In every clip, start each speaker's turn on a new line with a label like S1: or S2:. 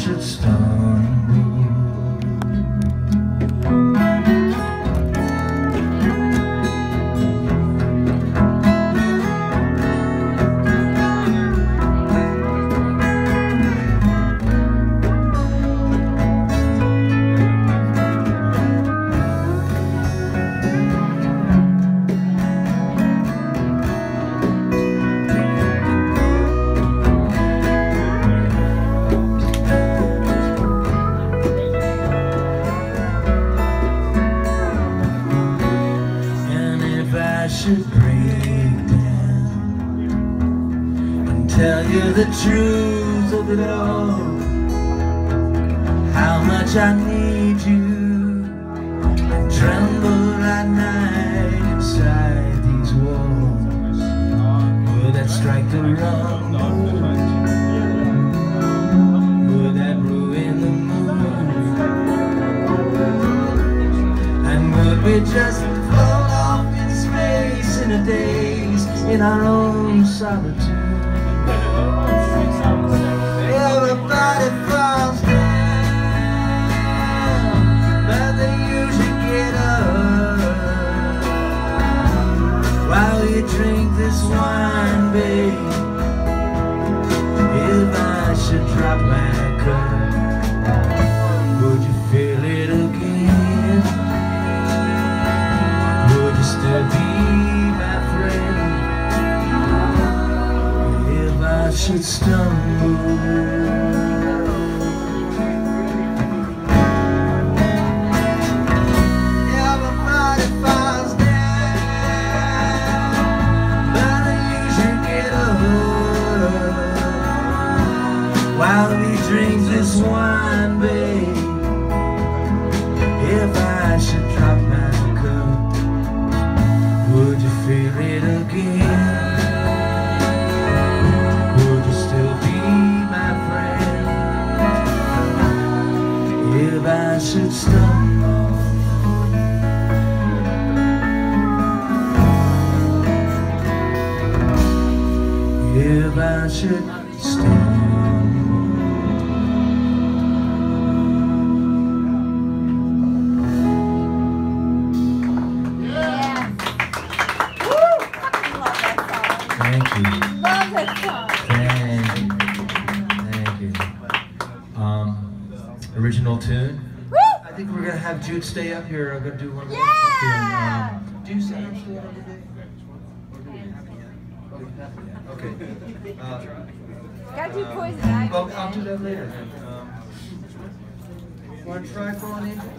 S1: should stumble. Should break down and tell you the truth of it all, how much I need you, and tremble at night inside these walls. Would that strike the wrong note? Would that ruin the mood? And would we just float off in space in a daze, in our own solitude? Everybody falls down, but they usually get up. While we drink this wine, babe, if I should drop my cup, would you feel it again? Would you still be my friend if I should stumble? Everybody falls down, but they usually get up. While we drink this wine, babe, if I should drop my cup, would you feel it again? Would you still be my friend if I should stumble? If I should stumble. Thank you.
S2: Love that song.
S1: Thank you. Original tune.
S2: Woo!
S1: I think we're gonna have Jude stay up here. I'm gonna do one more
S2: Yeah!
S1: tune. Do you stay up today? Okay.
S2: Gotta do Poison Ivy.
S1: Well, I'll do that later. Want to try Fallen Angel?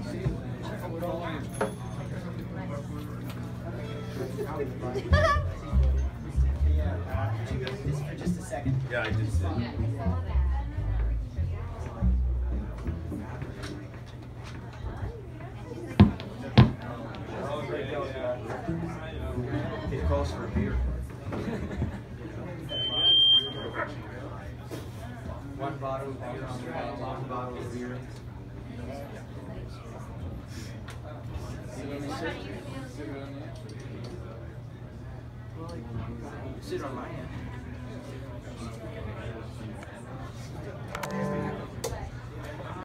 S3: For just a second.
S4: Yeah, I did see it.
S1: It calls for a beer. One bottle of beer on the wall, one bottle of beer. Sit on my hand.